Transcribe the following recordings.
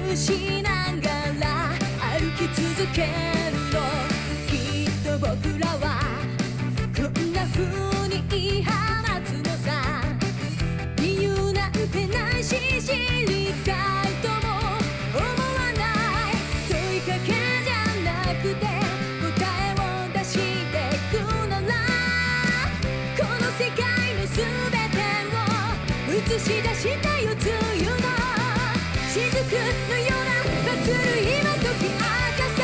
しながら歩き続けるの。きっと僕らはこんな風に言い放つのさ。理由なんてないし知りたいとも思わない。問いかけじゃなくて答えを出してくなら、この世界の全てを映し出したよ。梅雨の雫のような祭る今解き明かせ。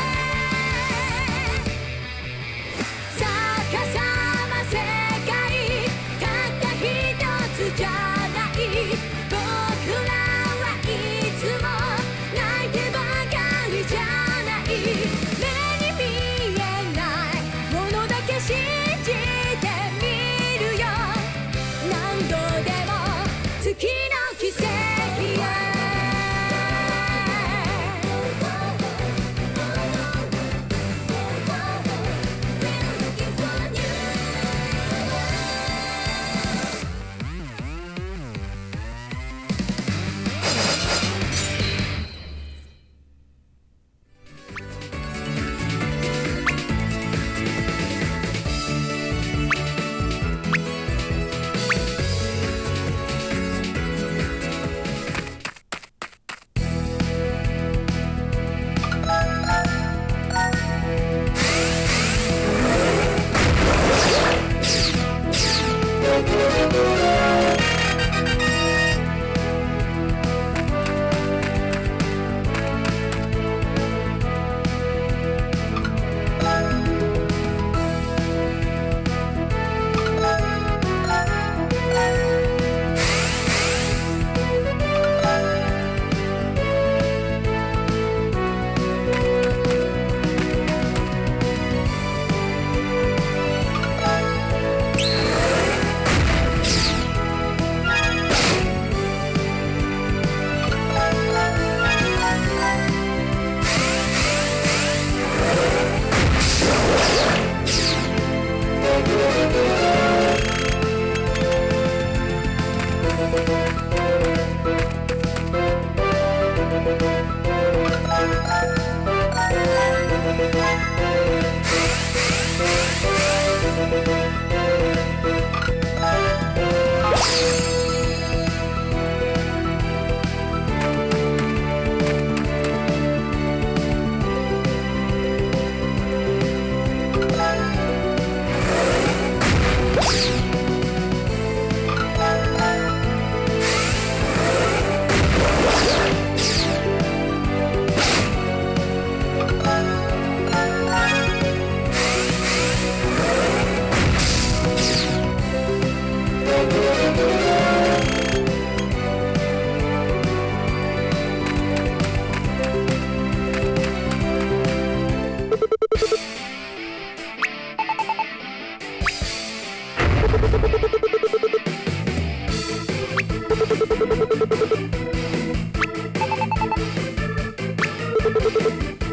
逆さま世界たった一つじゃない。僕らはいつも泣いてばかりじゃない。目に見えないものだけ信じてみるよ。何度でも月の奇跡へ。 you